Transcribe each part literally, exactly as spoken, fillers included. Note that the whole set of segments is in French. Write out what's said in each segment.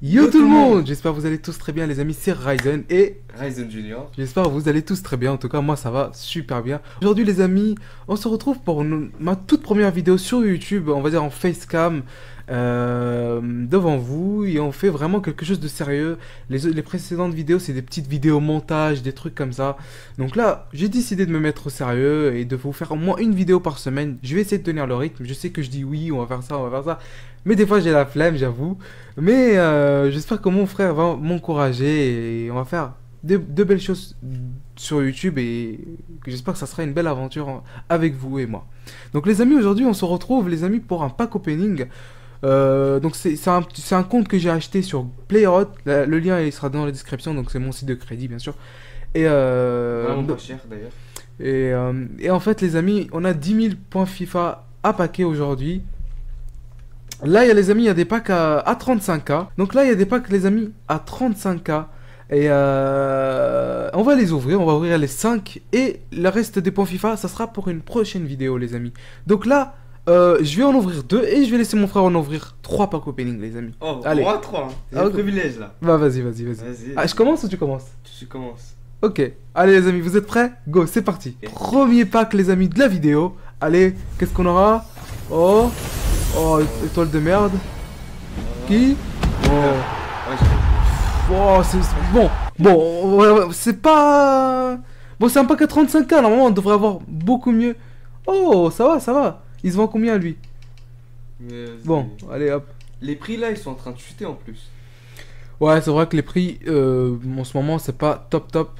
Yo, Yo tout le monde, monde. J'espère que vous allez tous très bien les amis, c'est Ryzen et Ryzen Junior. J'espère que vous allez tous très bien, en tout cas moi ça va super bien. Aujourd'hui les amis, on se retrouve pour une, ma toute première vidéo sur YouTube, on va dire en facecam euh, devant vous. Et on fait vraiment quelque chose de sérieux. Les, les précédentes vidéos c'est des petites vidéos montage, des trucs comme ça. Donc là j'ai décidé de me mettre au sérieux et de vous faire au moins une vidéo par semaine. Je vais essayer de tenir le rythme, je sais que je dis oui, on va faire ça, on va faire ça. Mais des fois j'ai la flemme, j'avoue. Mais euh, j'espère que mon frère va m'encourager et on va faire de, de belles choses sur YouTube et que j'espère que ça sera une belle aventure avec vous et moi. Donc les amis, aujourd'hui on se retrouve les amis pour un pack opening. Euh, donc c'est un, un compte que j'ai acheté sur Playerot. Le lien il sera dans la description, donc c'est mon site de crédit bien sûr. Et euh, vraiment pas cher d'ailleurs. Et, euh, et en fait les amis, on a dix mille points FIFA à packer aujourd'hui. Là, il y a les amis, il y a des packs à, à trente-cinq K. Donc là, il y a des packs, les amis, à trente-cinq K. Et euh, on va les ouvrir, on va ouvrir les cinq. Et le reste des points FIFA, ça sera pour une prochaine vidéo, les amis. Donc là, euh, je vais en ouvrir deux et je vais laisser mon frère en ouvrir trois packs opening, les amis. Oh, allez. trois, trois. J'ai ah, le okay. privilège là. Bah, vas-y, vas-y, vas-y. Vas ah, je commence ou tu commences? Tu commences. Ok. Allez, les amis, vous êtes prêts? Go, c'est parti. Okay. Premier pack, les amis, de la vidéo. Allez, qu'est-ce qu'on aura? Oh. Oh, étoile de merde. Qui? Oh, oh c'est bon. Bon, c'est pas. Bon, c'est un pack à trente-cinq K. Normalement, on devrait avoir beaucoup mieux. Oh, ça va, ça va. Il se vend combien lui? Mais bon, allez hop. Les prix là, ils sont en train de chuter en plus. Ouais, c'est vrai que les prix euh, en ce moment, c'est pas top top.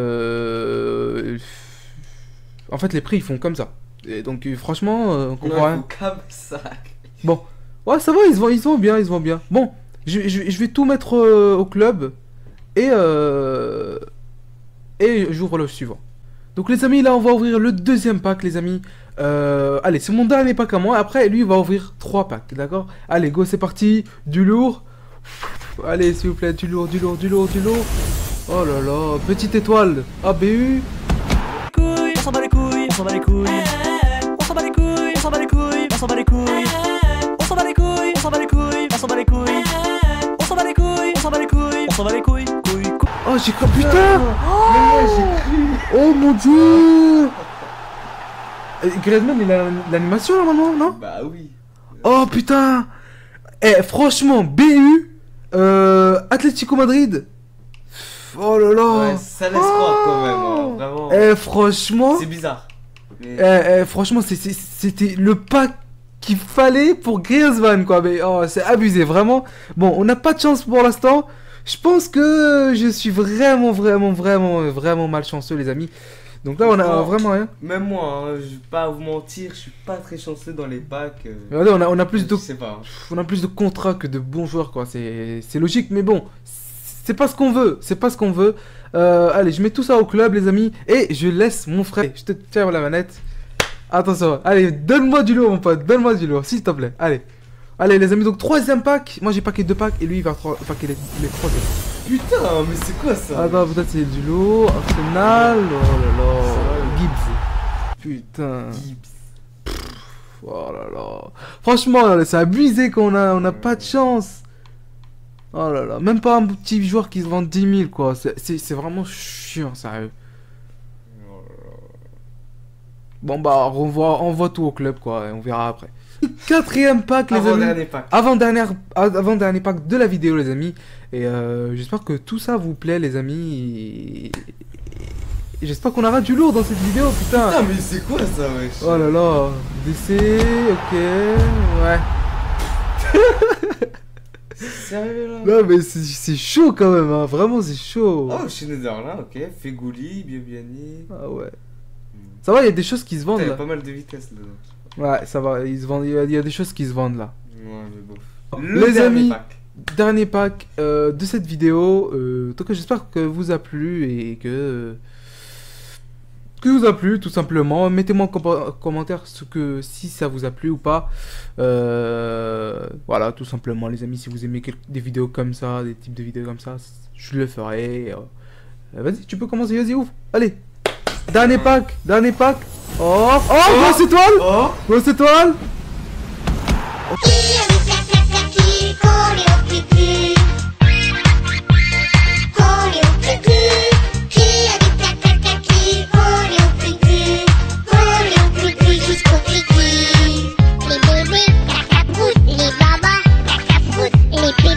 Euh... En fait, les prix ils font comme ça. Et donc, franchement, euh, on comprend rien. Comme ça. Bon, ouais, ça va, ils se vont, ils se vont bien, ils se vont bien. Bon, je, je, je vais tout mettre euh, au club et euh, et j'ouvre le suivant. Donc les amis, là on va ouvrir le deuxième pack, les amis. Euh, allez, c'est mon dernier pack à moi. Après, lui, il va ouvrir trois packs, d'accord? Allez, go, c'est parti. Du lourd. Allez, s'il vous plaît, du lourd, du lourd, du lourd, du lourd. Oh là là, petite étoile. A B U. On s'en bat les couilles, on s'en bat les couilles. On s'en bat les couilles, on s'en bat les couilles, on s'en bat les couilles. On s'en bat les couilles, on s'en bat les couilles, on s'en bat les couilles. On s'en bat les couilles, on s'en bat les couilles, on s'en bat les couilles, couilles, couilles. Oh, j'ai cru, putain! Oh, j'ai cru. Oh mon dieu! Griezmann, il a l'animation normalement, non? Bah oui. Oh putain! Eh, franchement, B U, euh, Atlético Madrid. Oh là là! Ouais, ça laisse croire quand même, hein, vraiment. Eh, franchement. C'est bizarre. Mais... Eh, eh, franchement, c'était le pack qu'il fallait pour Griezmann, quoi. Mais oh, c'est abusé, vraiment. Bon, on n'a pas de chance pour l'instant. Je pense que je suis vraiment, vraiment, vraiment, vraiment malchanceux, les amis. Donc là, on a bon, vraiment rien. Même moi, hein, je vais pas vous mentir, je suis pas très chanceux dans les packs. Euh... Regardez, on a, on a plus de, je sais pas. On a plus de contrats que de bons joueurs, quoi. C'est logique, mais bon. C'est pas ce qu'on veut, c'est pas ce qu'on veut. Euh, allez, je mets tout ça au club, les amis. Et je laisse mon frère. Je te tiens la manette. Attention, allez, donne-moi du lourd, mon pote. Donne-moi du lourd, s'il te plaît. Allez. Allez, les amis, donc troisième pack. Moi, j'ai packé deux packs et lui, il va packer les, les troisième. Putain, mais c'est quoi ça? Ah bah, peut-être c'est du lourd. Arsenal. Oh là là. Gibbs. Putain. Gibbs. Oh là là. Franchement, c'est abusé qu'on a, on a pas de chance. Oh là là, même pas un petit joueur qui se vend dix mille quoi, c'est vraiment chiant, sérieux. Bon bah, on voit, on voit tout au club quoi, et on verra après. Quatrième pack les avant amis, dernier pack. Avant, dernière, avant dernier pack de la vidéo les amis. Et euh, j'espère que tout ça vous plaît les amis. J'espère qu'on aura du lourd dans cette vidéo, putain. Putain mais c'est quoi ça wesh? Oh là là, D C, ok, ouais. Sérieux là? Non mais c'est chaud quand même, hein. Vraiment c'est chaud. Oh, Schneiderlin, ok. Fegouli, Biabiani. Ah ouais. Hmm. Ça va, il y a des choses qui se vendent là. Il y a pas mal de vitesse là. Ouais, ça va, ils se vendent, il y, y a des choses qui se vendent là. Ouais, mais bof. Le Les amis, pack. dernier pack euh, de cette vidéo. Euh, en tout cas, j'espère que vous a plu et que... que vous a plu tout simplement. Mettez-moi en com commentaire ce que si ça vous a plu ou pas. Euh, voilà, tout simplement les amis, si vous aimez des vidéos comme ça, des types de vidéos comme ça, je le ferai. Euh, vas-y, tu peux commencer, vas-y, ouvre. Allez, dernier pack, dernier pack. Oh, oh, oh grosse étoile, oh. Grosse étoile. Oh.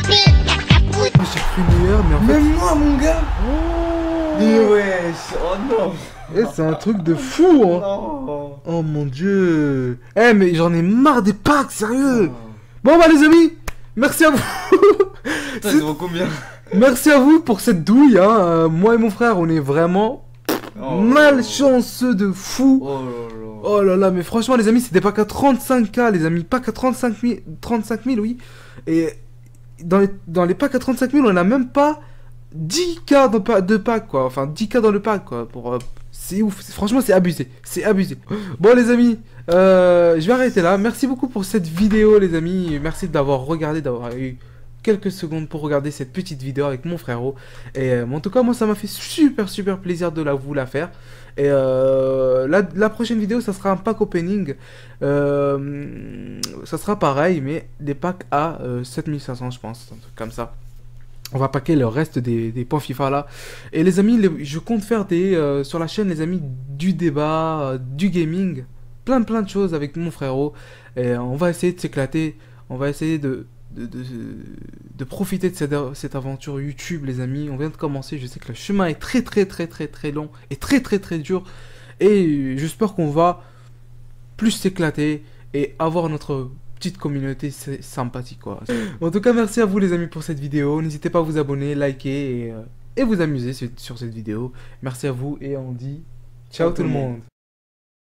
J'ai pris meilleur, mais en fait. Même moi, mon gars. Oh, Mais wesh, oh non. eh, c'est un truc de fou, hein. Non. Oh mon dieu. Eh, mais j'en ai marre des packs, sérieux. Bon, bah, les amis, merci à vous. Ça, C'est- ça vaut combien? Merci à vous pour cette douille, hein. Euh, moi et mon frère, on est vraiment Oh. malchanceux de fou. Oh là là. Oh là là, mais franchement, les amis, c'est des packs à trente-cinq K, les amis. Packs à trente-cinq mille, trente-cinq mille, oui. Et dans les, dans les packs à trente-cinq mille, on a même pas dix K dans, pa- de pack, quoi. Enfin, dix K dans le pack, quoi. Pour, euh, c'est ouf. C'est- Franchement, c'est abusé. C'est abusé. Bon, les amis, euh, je vais arrêter là. Merci beaucoup pour cette vidéo, les amis. Merci d'avoir regardé, d'avoir eu quelques secondes pour regarder cette petite vidéo avec mon frérot. Et euh, en tout cas, moi, ça m'a fait super, super plaisir de la, vous la faire. Et euh, la, la prochaine vidéo, ça sera un pack opening. Euh, ça sera pareil, mais des packs à euh, sept mille cinq cents, je pense. Un truc comme ça. On va packer le reste des, des points FIFA là. Et les amis, les- je compte faire des euh, sur la chaîne, les amis, du débat, euh, du gaming. Plein, plein de choses avec mon frérot. Et euh, on va essayer de s'éclater. On va essayer de, de, de, de profiter de cette, cette aventure YouTube, les amis. On vient de commencer. Je sais que le chemin est très, très, très, très, très long. Et très, très, très dur. Et j'espère qu'on va plus s'éclater et avoir notre petite communauté sy- sympathique, quoi. En tout cas, merci à vous, les amis, pour cette vidéo. N'hésitez pas à vous abonner, liker et, euh, et vous amuser sur, sur cette vidéo. Merci à vous et on dit ciao tout le monde.